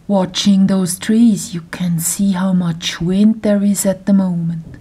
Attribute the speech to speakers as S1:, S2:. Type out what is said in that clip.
S1: Watching those trees, you can see how much wind there is at the moment.